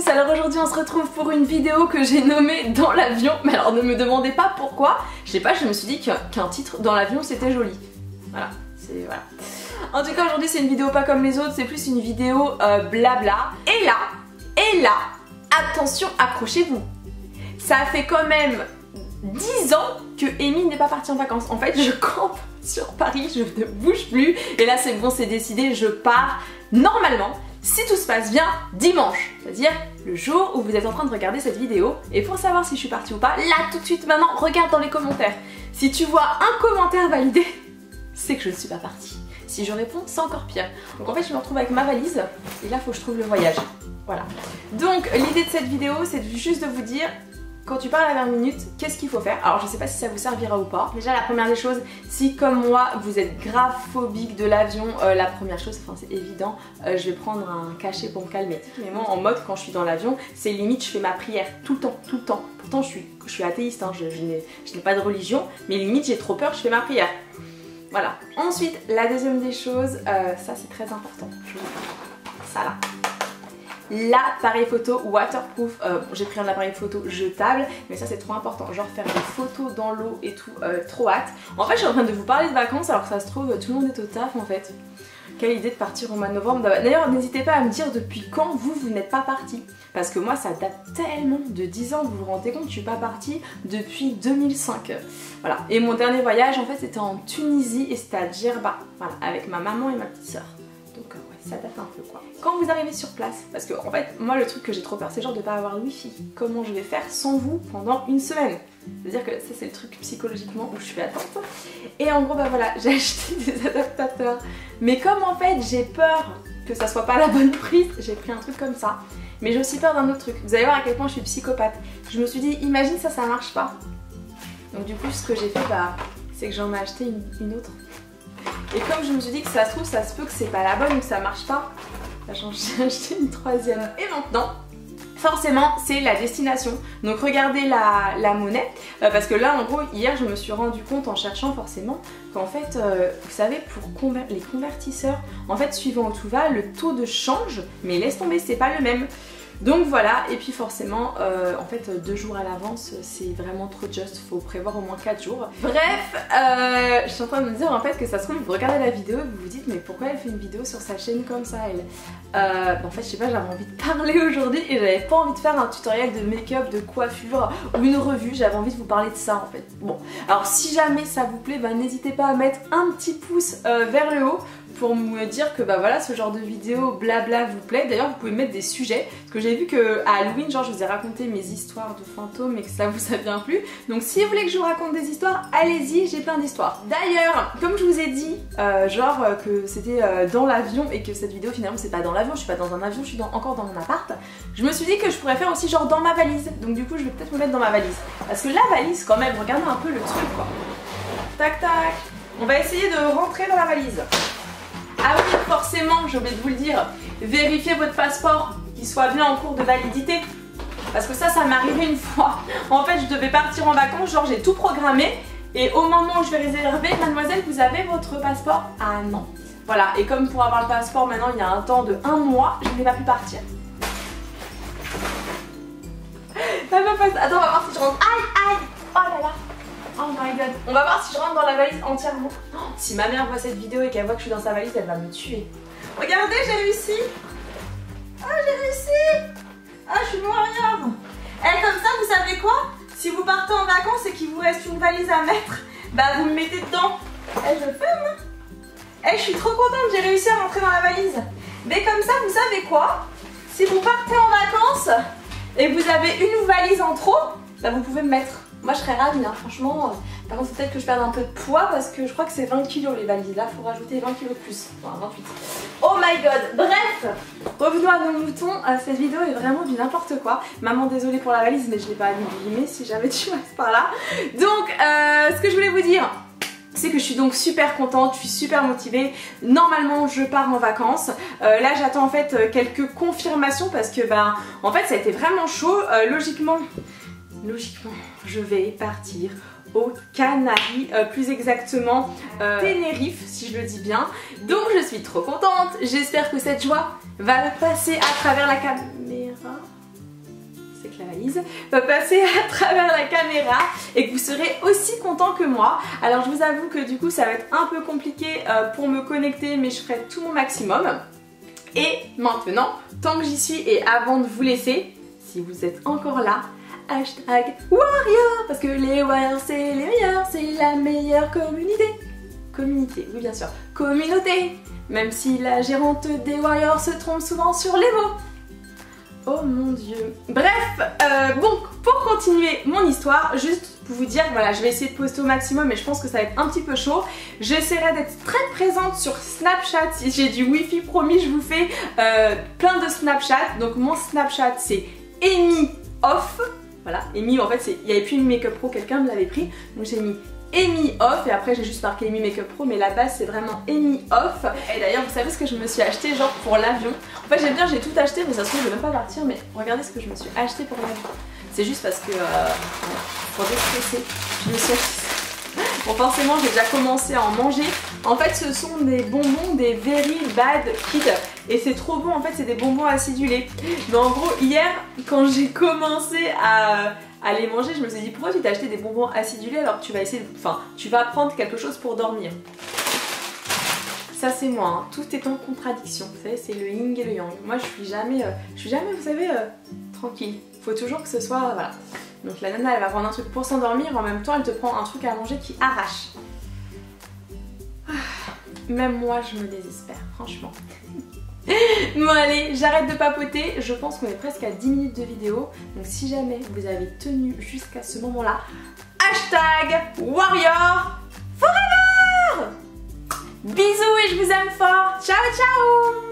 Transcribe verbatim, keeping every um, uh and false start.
alors aujourd'hui on se retrouve pour une vidéo que j'ai nommée Dans l'avion. Mais alors ne me demandez pas pourquoi, je sais pas, je me suis dit qu'un titre Dans l'avion c'était joli. Voilà, c'est voilà. En tout cas aujourd'hui c'est une vidéo pas comme les autres, c'est plus une vidéo euh, blabla. Et là, et là, attention, accrochez-vous. Ça fait quand même dix ans que Amy n'est pas partie en vacances. En fait je campe sur Paris, je ne bouge plus. Et là c'est bon, c'est décidé, je pars normalement, si tout se passe bien, dimanche. C'est-à-dire le jour où vous êtes en train de regarder cette vidéo. Et pour savoir si je suis partie ou pas, là tout de suite maintenant, regarde dans les commentaires. Si tu vois un commentaire validé, c'est que je ne suis pas partie. Si je réponds, c'est encore pire. Donc en fait je me retrouve avec ma valise et là il faut que je trouve le voyage. Voilà. Donc l'idée de cette vidéo c'est juste de vous dire, quand tu pars à la dernière minute, qu'est-ce qu'il faut faire? Alors je sais pas si ça vous servira ou pas. Déjà la première des choses, si comme moi vous êtes grave phobique de l'avion, euh, la première chose, enfin c'est évident, euh, je vais prendre un cachet pour me calmer. Mais moi en mode quand je suis dans l'avion, c'est limite je fais ma prière tout le temps, tout le temps. Pourtant je suis, je suis athéiste, hein, je, je n'ai pas de religion, mais limite j'ai trop peur, je fais ma prière. Voilà. Ensuite, la deuxième des choses, euh, ça c'est très important. Ça là. L'appareil photo waterproof, euh, bon, j'ai pris un appareil photo jetable, mais ça c'est trop important, genre faire des photos dans l'eau et tout, euh, trop hâte. En fait je suis en train de vous parler de vacances alors que ça se trouve tout le monde est au taf en fait. Quelle idée de partir au mois de novembre. D'ailleurs n'hésitez pas à me dire depuis quand vous, vous n'êtes pas parti. Parce que moi ça date tellement de dix ans, vous vous rendez compte, je suis pas partie depuis deux mille cinq. Voilà. Et mon dernier voyage en fait c'était en Tunisie et c'était à Djerba, voilà, avec ma maman et ma petite soeur. Donc euh, ouais, ça date un peu quoi. Quand vous arrivez sur place, parce que en fait moi le truc que j'ai trop peur c'est genre de pas avoir le wifi. Comment je vais faire sans vous pendant une semaine? C'est-à-dire que ça c'est le truc psychologiquement où je suis attente. Et en gros bah voilà, j'ai acheté des adaptateurs. Mais comme en fait j'ai peur que ça soit pas la bonne prise, j'ai pris un truc comme ça. Mais j'ai aussi peur d'un autre truc. Vous allez voir à quel point je suis psychopathe. Je me suis dit imagine ça, ça marche pas. Donc du coup ce que j'ai fait bah c'est que j'en ai acheté une, une autre. Et comme je me suis dit que ça se trouve, ça se peut que c'est pas la bonne ou que ça marche pas, bah, j'en ai acheté une troisième. Et maintenant, forcément, c'est la destination. Donc regardez la, la monnaie, euh, parce que là, en gros, hier, je me suis rendu compte en cherchant forcément qu'en fait, euh, vous savez, pour conver les convertisseurs, en fait, suivant où tout va, le taux de change, mais laisse tomber, c'est pas le même. Donc voilà, et puis forcément, euh, en fait, deux jours à l'avance, c'est vraiment trop juste, faut prévoir au moins quatre jours. Bref, euh, je suis en train de me dire en fait que ça se trouve, vous regardez la vidéo et vous vous dites mais pourquoi elle fait une vidéo sur sa chaîne comme ça elle euh, En fait, je sais pas, j'avais envie de parler aujourd'hui et j'avais pas envie de faire un tutoriel de make-up, de coiffure ou une revue, j'avais envie de vous parler de ça en fait. Bon, alors si jamais ça vous plaît, bah, n'hésitez pas à mettre un petit pouce euh, vers le haut pour me dire que bah voilà ce genre de vidéo blabla vous plaît. D'ailleurs vous pouvez mettre des sujets, parce que j'ai vu que à Halloween genre je vous ai raconté mes histoires de fantômes et que ça vous a bien plu. Donc si vous voulez que je vous raconte des histoires, allez-y, j'ai plein d'histoires. D'ailleurs comme je vous ai dit euh, genre euh, que c'était euh, dans l'avion et que cette vidéo finalement c'est pas dans l'avion, je suis pas dans un avion, je suis dans, encore dans mon appart. Je me suis dit que je pourrais faire aussi genre dans ma valise. Donc du coup je vais peut-être me mettre dans ma valise. Parce que la valise quand même, regardez un peu le truc quoi. Tac tac. On va essayer de rentrer dans la valise. Ah oui, forcément, j'ai oublié de vous le dire, vérifiez votre passeport qu'il soit bien en cours de validité. Parce que ça, ça m'est arrivé une fois. En fait, je devais partir en vacances, genre j'ai tout programmé. Et au moment où je vais réserver, mademoiselle, vous avez votre passeport? Ah non. Voilà, et comme pour avoir le passeport, maintenant, il y a un temps de un mois, je n'ai pas pu partir. Ça va pas... Attends, on va voir si je rentre. Aïe, aïe. Oh là là. Oh my god. On va voir si je rentre dans la valise entièrement. Oh, si ma mère voit cette vidéo et qu'elle voit que je suis dans sa valise, elle va me tuer. Regardez, j'ai réussi. Ah, oh, j'ai réussi. Ah, oh, je suis warrior. Et comme ça, vous savez quoi? Si vous partez en vacances et qu'il vous reste une valise à mettre, bah vous me mettez dedans. Et je fume. Et je suis trop contente, j'ai réussi à rentrer dans la valise. Mais comme ça, vous savez quoi? Si vous partez en vacances et vous avez une valise en trop, bah vous pouvez me mettre. Moi je serais ravie, hein, franchement. Par contre, peut-être que je perde un peu de poids parce que je crois que c'est vingt kilos les valises. Là, il faut rajouter vingt kilos de plus. Enfin, vingt-huit. Oh my god. Bref, revenons à nos moutons. Euh, cette vidéo est vraiment du n'importe quoi. Maman, désolée pour la valise, mais je l'ai pas abîmée si jamais tu passes par là. Donc, euh, ce que je voulais vous dire, c'est que je suis donc super contente, je suis super motivée. Normalement je pars en vacances. Euh, là j'attends en fait quelques confirmations parce que ben en fait ça a été vraiment chaud. Euh, logiquement, logiquement je vais partir aux Canaries, euh, plus exactement euh, Tenerife si je le dis bien. Donc je suis trop contente, j'espère que cette joie va passer à travers la caméra. la valise, va passer à travers la caméra et que vous serez aussi content que moi. Alors je vous avoue que du coup ça va être un peu compliqué euh, pour me connecter, mais je ferai tout mon maximum. Et maintenant, tant que j'y suis et avant de vous laisser, si vous êtes encore là, hashtag Warrior, parce que les Warriors c'est les meilleurs, c'est la meilleure communauté. Communauté, oui bien sûr, communauté, même si la gérante des Warriors se trompe souvent sur les mots. Oh mon dieu. Bref, euh, bon, pour continuer mon histoire, juste pour vous dire, voilà, je vais essayer de poster au maximum, mais je pense que ça va être un petit peu chaud. J'essaierai d'être très présente sur Snapchat. Si j'ai du wifi, promis, je vous fais euh, plein de Snapchat. Donc mon Snapchat c'est Amy Off. Voilà, Amy, en fait, il n'y avait plus une Makeup Pro, quelqu'un me l'avait pris. Donc j'ai mis Amy Off et après j'ai juste marqué Amy Makeup Pro, mais la base c'est vraiment Amy Off. Et d'ailleurs vous savez ce que je me suis acheté genre pour l'avion. En fait j'aime bien, j'ai tout acheté, mais ça se trouve je vais même pas partir, mais regardez ce que je me suis acheté pour l'avion. C'est juste parce que euh, pour déstresser, je me suis acheté ça. Bon forcément j'ai déjà commencé à en manger. En fait ce sont des bonbons des Very Bad Kids et c'est trop bon, en fait c'est des bonbons acidulés. Mais en gros hier quand j'ai commencé à... à les manger, je me suis dit pourquoi tu t'as acheté des bonbons acidulés alors que tu vas essayer de... enfin tu vas prendre quelque chose pour dormir. Ça c'est moi, hein. Tout est en contradiction, vous savez c'est le yin et le yang. Moi je suis jamais, euh, je suis jamais vous savez euh, tranquille, faut toujours que ce soit, voilà. Donc la nana elle va prendre un truc pour s'endormir, en même temps elle te prend un truc à manger qui arrache. Ah, même moi je me désespère, franchement. Bon allez, j'arrête de papoter, je pense qu'on est presque à dix minutes de vidéo, donc si jamais vous avez tenu jusqu'à ce moment là, hashtag Warrior Forever. Bisous et je vous aime fort, ciao ciao.